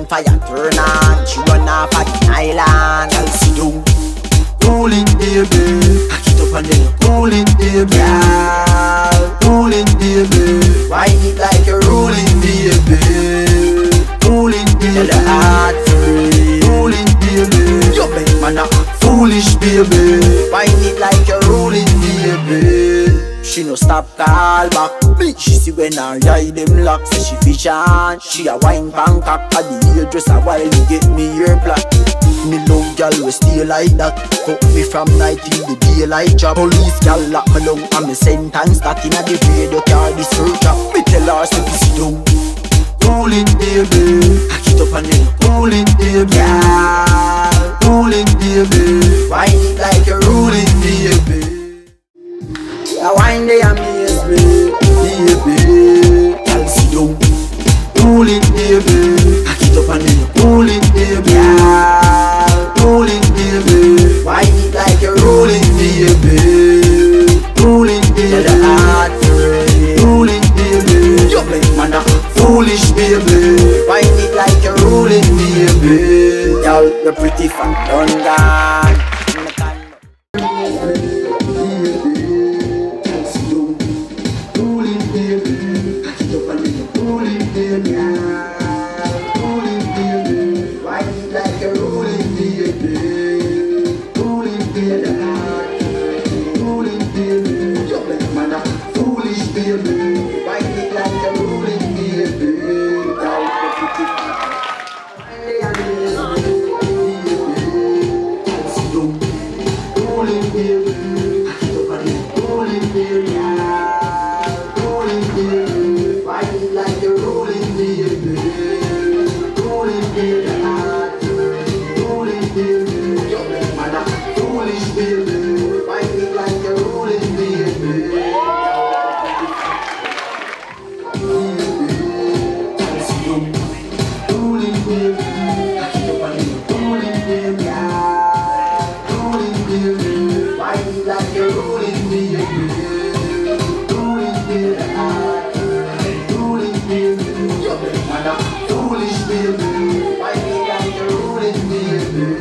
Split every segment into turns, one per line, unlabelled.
fire turn on. She run off at the island. Girl, sit down.
Cooling baby,
Cock it up and then
cooling baby,
girl,
cooling baby,
wine it like you're
cooling baby, cooling
Tell
baby,
the heart free.
cooling baby,
You make man a
foolish baby,
wine it like you're
cooling baby.
She no stop call back. She see when her eye them lock. Say she fish on. She a wine Bangkok. At the hairdresser while you get me ear black. Me love gal we stay like that. Fuck me from night till the daylight job. Police gal lock me down and me sentence that inna the radio car this search up. Me tell her say fi sit down.
Cooling baby,
Cock it up and then
cooling baby,
girl,
cooling baby,
wine it like you're
cooling baby,
a wine they amaze me.
baby,
Girl sit down.
cooling baby,
Cock it up and then
cooling baby,
girl,
cooling baby,
wine it like you're
cooling baby, cooling
Tell the
baby,
heart free.
cooling baby,
You make man a
foolish baby,
wine it like you're
cooling baby.
Y'all, you're pretty fat, done gone.
Cooling baby,
Cock it up and then
cooling baby, cooling baby,
wine it like you're
cooling baby, cooling baby, cooling baby.
You make man a
Foolish baby,
wine it like you're
cooling baby,
Y'all, you're pretty fat.
cooling baby,
Cock it up and then
cooling baby, cooling baby,
wine it like you're
cooling baby, cooling baby, cooling baby.
You make man a
Foolish baby,
wine it like you're
cooling baby, cooling baby,
Cock it up and then
cooling baby, cooling baby.
wine it like you're
Cooling baby, cooling baby, cooling baby.
You make man a
Foolish baby,
wine it like you're
cooling baby,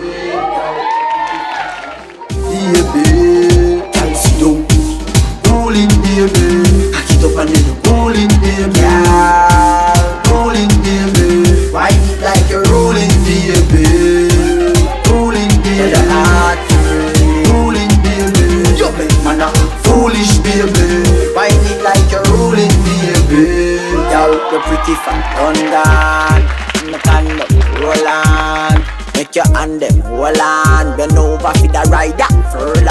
Girl, sit down.
cooling baby,
Cock it up and then
cooling baby,
girl,
cooling baby,
wine it like you're
cooling baby, cooling
Tell the
baby,
heart free.
cooling baby.
You make man a
Foolish baby,
wine it like you're
cooling baby.
Y'all, you're pretty fat, done gone. Make hand up, roll on. Make your hand them hold on. Bend over for the ride that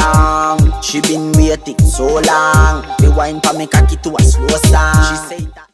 furlong. She been waiting so long. The wine pa me cocky to a slow song. She say that